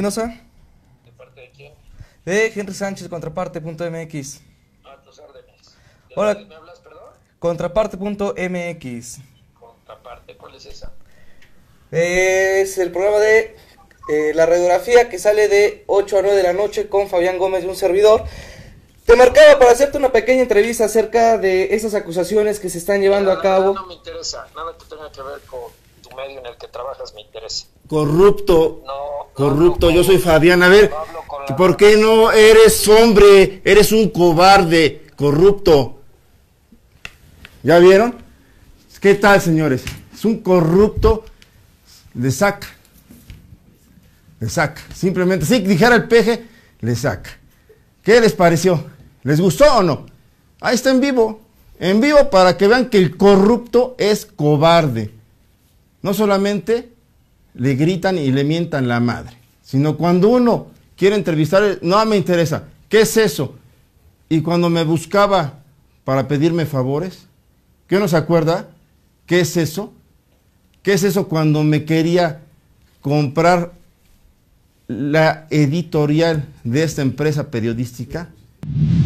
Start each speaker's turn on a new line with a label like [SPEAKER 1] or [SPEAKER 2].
[SPEAKER 1] Espinosa.
[SPEAKER 2] ¿De parte de quién?
[SPEAKER 1] De Henry Sánchez, Contraparte.mx.
[SPEAKER 2] A tus órdenes. ¿De
[SPEAKER 1] Hola.
[SPEAKER 2] dónde me hablas, perdón?
[SPEAKER 1] Contraparte.mx.
[SPEAKER 2] Contraparte, ¿cuál es esa?
[SPEAKER 1] Es el programa de la radiografía que sale de 8 a 9 de la noche con Fabián Gómez y un servidor. Te marcaba para hacerte una pequeña entrevista acerca de esas acusaciones que se están llevando a cabo.
[SPEAKER 2] No me interesa, nada que tenga que ver con tu medio en el que trabajas me interesa.
[SPEAKER 3] Corrupto,
[SPEAKER 2] No,
[SPEAKER 3] yo soy Fabián. A ver,
[SPEAKER 2] no hablo con la-
[SPEAKER 3] ¿por qué no eres hombre? Eres un cobarde, corrupto. ¿Ya vieron? ¿Qué tal, señores? Es un corrupto, le saca. Le saca. Simplemente, si dijera el peje, le saca. ¿Qué les pareció? ¿Les gustó o no? Ahí está en vivo para que vean que el corrupto es cobarde. No solamente le gritan y le mientan la madre, sino cuando uno quiere entrevistar, no me interesa, ¿qué es eso? Y cuando me buscaba para pedirme favores, ¿qué no se acuerda? ¿Qué es eso? ¿Qué es eso cuando me quería comprar la editorial de esta empresa periodística?